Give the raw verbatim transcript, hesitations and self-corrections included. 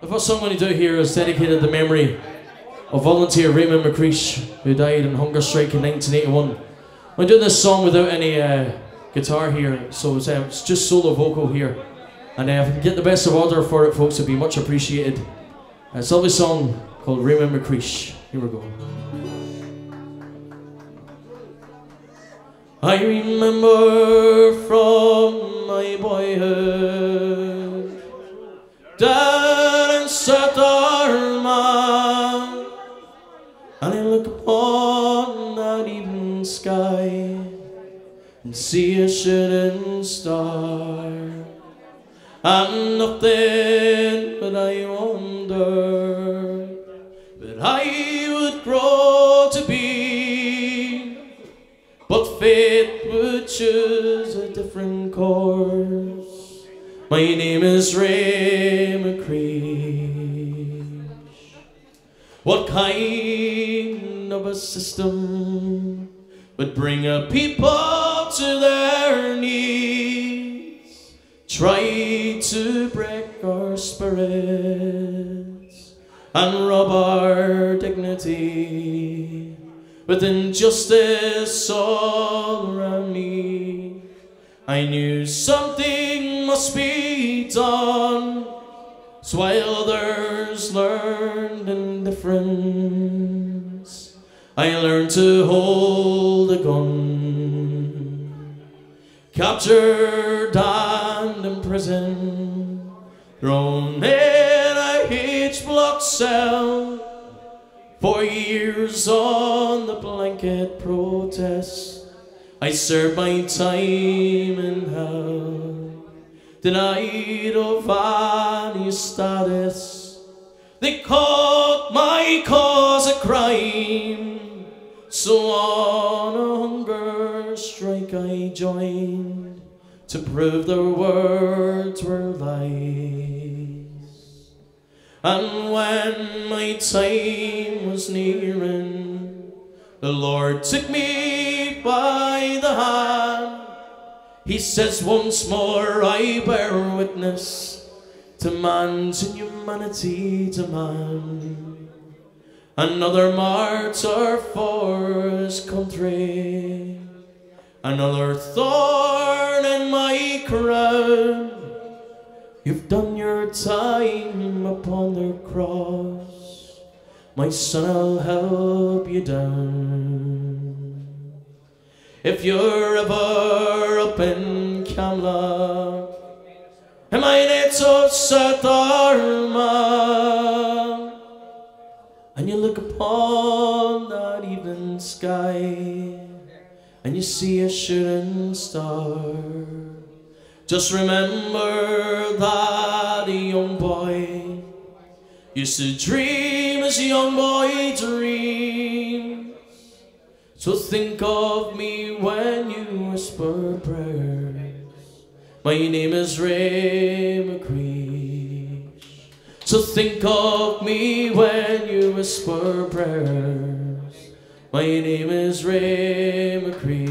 The first song I'm going to do here is dedicated to the memory of volunteer Raymond Mccreesh, who died in hunger strike in nineteen eighty-one. I'm doing this song without any uh, guitar here, so it's, uh, it's just solo vocal here. And uh, if I can get the best of order for it, folks, it'd be much appreciated. Uh, it's a lovely song called Raymond Mccreesh. Here we go. I remember from my boyhood down in Peadar, and I look upon that evening sky and see a shooting star, and nothing but I wonder that I would grow to be, but fate would choose a different course. My name is Ray Mccreesh. What kind of a system would bring a people to their knees, try to break our spirits and rob our dignity with injustice all around me? I knew something must be done, so while others learned indifference, I learned to hold a gun. Captured and imprisoned, thrown in a H-block cell, four years on the blanket protest. I served my time in hell, denied of any status. They called my cause a crime, so on a hunger strike I joined to prove their words were lies. And when my time was nearing, the Lord took me by the hand. He says, once more I bear witness to man's inhumanity to man. Another martyr for his country, another thorn in my crown. You've done your time upon the cross, my son, I'll help you down. If you're ever up in Camla, in my native Peadar, and you look upon that evening sky and you see a shooting star, just remember that a young boy used to dream as a young boy dreams. So think of me when you whisper prayers. My name is Ray Mccreesh. So think of me when you whisper prayers. My name is Ray Mccreesh.